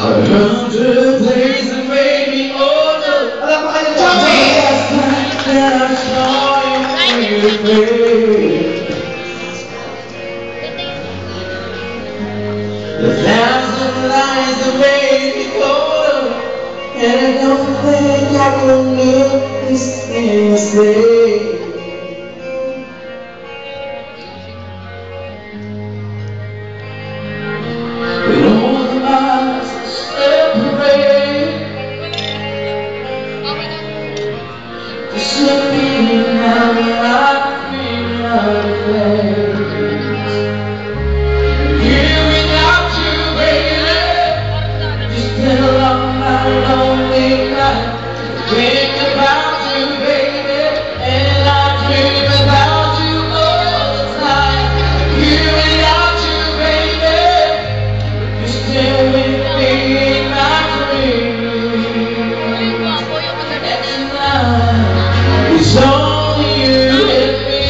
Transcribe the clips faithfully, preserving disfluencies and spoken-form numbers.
hundred days that made me older. Alam pa kayo, The Joey! last night that I saw you face. The thousand lies that made me colder, and I don't think I can look the same. With all the miles that separate, just looking at me like a dream out of place. Here without you, baby, just fill up my lonely night. Think about you, baby, and I dream about you all the time. Here without you, baby, you're still with me in my dreams. And tonight, it's only you and me.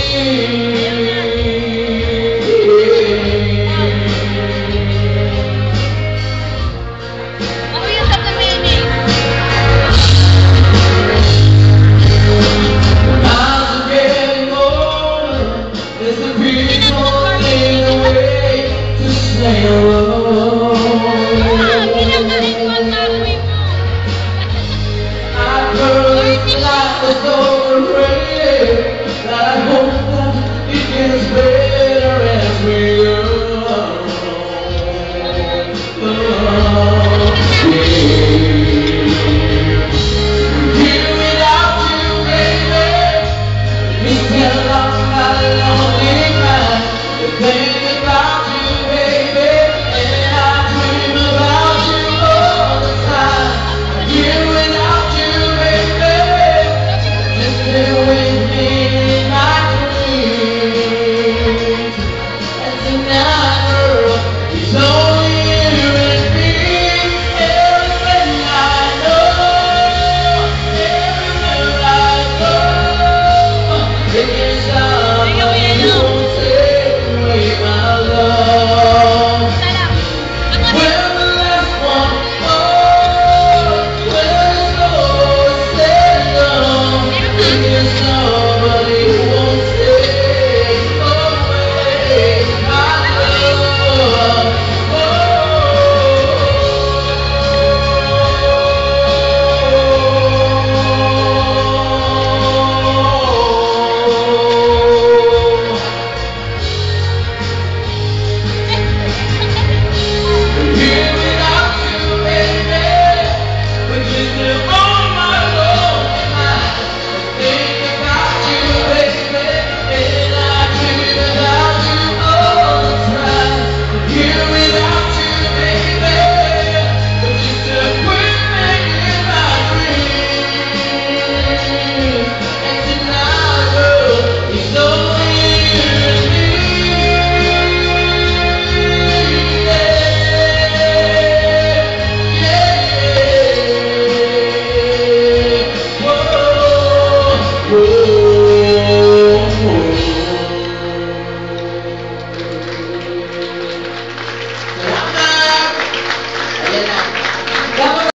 The miles are getting older, there's the people in the way to stay alone. I've heard life was overrated, but I hope that it gets better as we go.